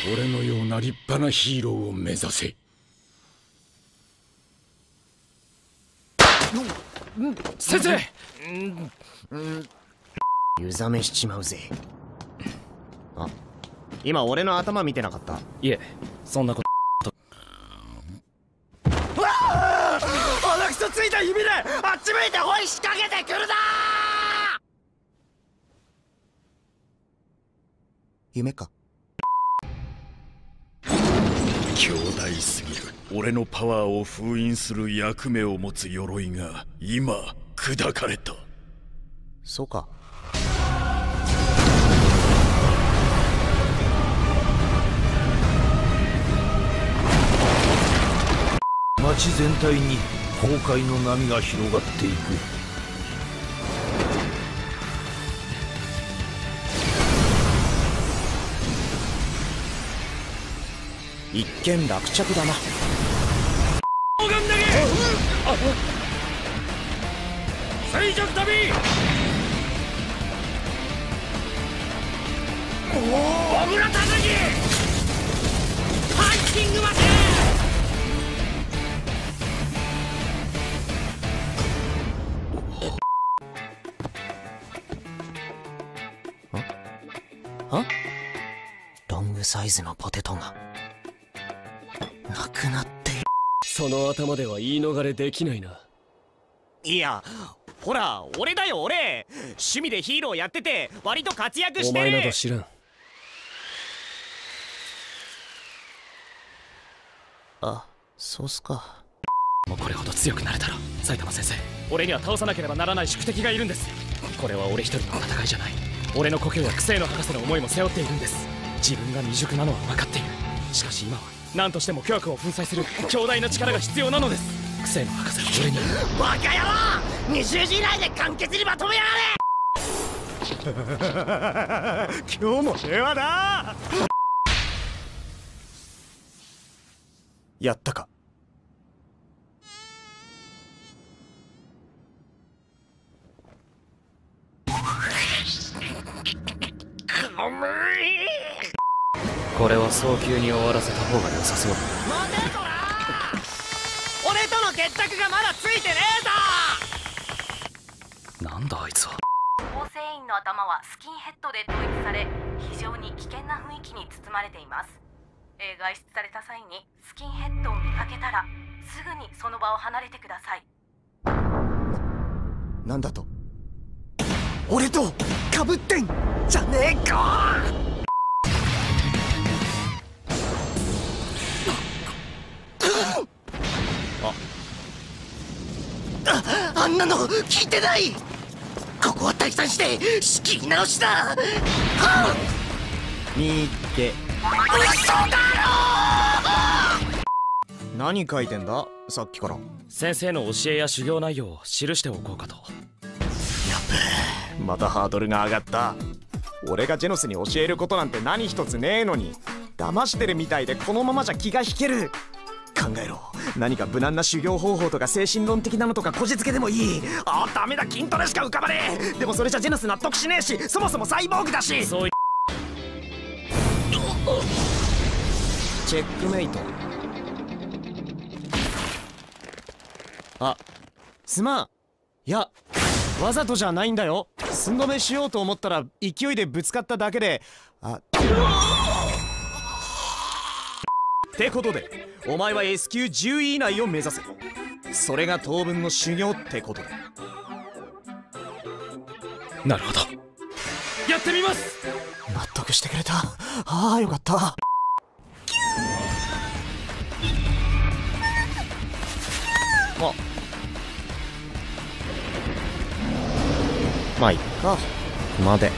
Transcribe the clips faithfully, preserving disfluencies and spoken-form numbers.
俺のような立派なヒーローを目指せ。先生、 湯冷めしちまうぜ。あ、今俺の頭見てなかった？ いえ、そんなこと。 うわあ、鼻くそついた指であっち向いてほい仕掛けてくるな。夢か。 強大すぎる。俺のパワーを封印する役目を持つ鎧が今砕かれた。 そうか。 街全体に崩壊の波が広がっていく。 一見落着だな。 砲丸投げ、垂直飛び、お油たたき、ハンキングマシン。あ？ロングサイズのポテトがなくなっている。 その頭では言い逃れできないな。 いや、ほら俺だよ俺。趣味でヒーローやってて割と活躍してる。 お前など知らん。 あ、そうっすか。 もうこれほど強くなれたら、埼玉先生、俺には倒さなければならない宿敵がいるんです。これは俺一人の戦いじゃない。俺の故郷やクセイの博士の思いも背負っているんです。自分が未熟なのは分かっている。しかし今は何としても巨悪を粉砕する強大な力が必要なのです。クセイの博士は俺に。 バカ野郎、にじゅうじ以内で簡潔にまとめやがれ。今日も平和だ。やったか。 これは早急に終わらせた方が良さそうだ。 待てこらー、俺との決着がまだついてねえぞ。 なんだあいつは。 構成員の頭はスキンヘッドで統一され、非常に危険な雰囲気に包まれています。えー、外出された際にスキンヘッドを見かけたらすぐにその場を離れてください。 な、なんだと？俺とかぶってんじゃねえか。あ、あんなの聞いてない。ここは退散して仕切り直しだ。はっ、見て。嘘だろ。何書いてんださっきから。 先生の教えや修行内容を記しておこうかと。 やっべえ、またハードルが上がった。俺がジェノスに教えることなんて何一つねえのに、騙してるみたいでこのままじゃ気が引ける。考えろ、何か無難な修行方法とか精神論的なのとかこじつけでもいい。あーダメだ、筋トレしか浮かばねえ。でもそれじゃジェノス納得しねえし、そもそもサイボーグだし。 そういチェックメイト。あ、すまん。いや、わざとじゃないんだよ。寸止めしようと思ったら勢いでぶつかっただけで。あってことで、お前は エス 級じゅうい以内を目指せ。それが当分の修行ってことだ。 なるほど、やってみます。 納得してくれた。ああよかった。あ、まあいっかまで。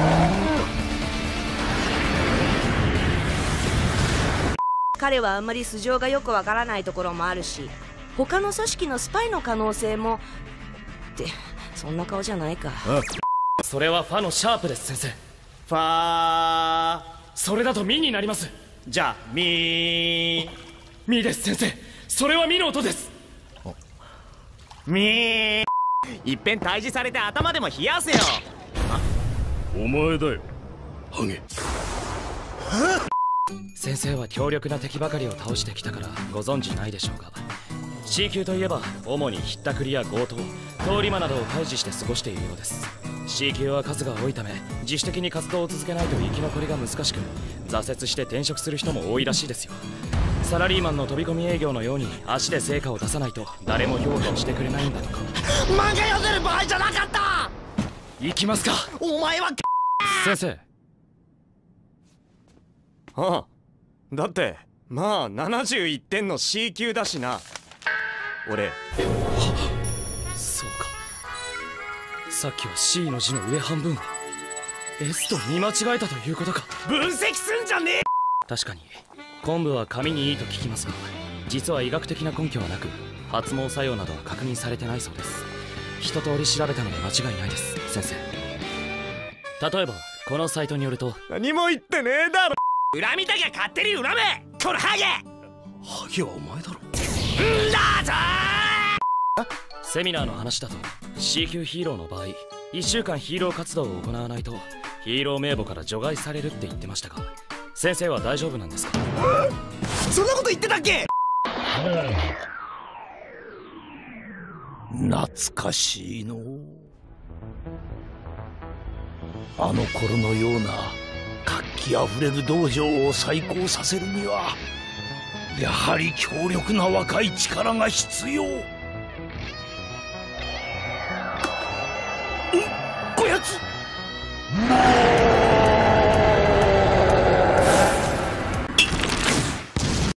彼はあんまり素性がよくわからないところもあるし、他の組織のスパイの可能性も。ってそんな顔じゃないか。 それはファのシャープです。先生、 ファー。 それだとミになります。 じゃあミー。 ミです先生、それはミの音です。 ミー。いっぺん退治されて頭でも冷やせよ。 お前だよハゲ。 先生は強力な敵ばかりを倒してきたからご存知ないでしょうが、 C 級といえば主にひったくりや強盗、通り魔などを退治して過ごしているようです。 C 級は数が多いため自主的に活動を続けないと生き残りが難しく、挫折して転職する人も多いらしいですよ。サラリーマンの飛び込み営業のように足で成果を出さないと誰も評価をしてくれないんだとか。 漫画読んでる場合じゃなかった。 行きますか。 お前は先生。 ああ、だってまあななじゅういってんの C 級だしな。俺そうか、さっきは C の字の上半分を S と見間違えたということか。 分析すんじゃねえ。 確かに昆布は髪にいいと聞きますが、実は医学的な根拠はなく発毛作用などは確認されてないそうです。一通り調べたので間違いないです、先生。例えばこのサイトによると、 何も言ってねえだろ。 恨みたきゃ勝手に恨め、このハゲ。 ハゲはお前だろ。 んだぞー。セミナーの話だと C 級ヒーローの場合いっしゅうかんヒーロー活動を行わないとヒーロー名簿から除外されるって言ってましたが、先生は大丈夫なんですか？ そんなこと言ってたっけ？ 懐かしいの。あの頃のような活気あふれる道場を再興させるにはやはり強力な若い力が必要。こやつもう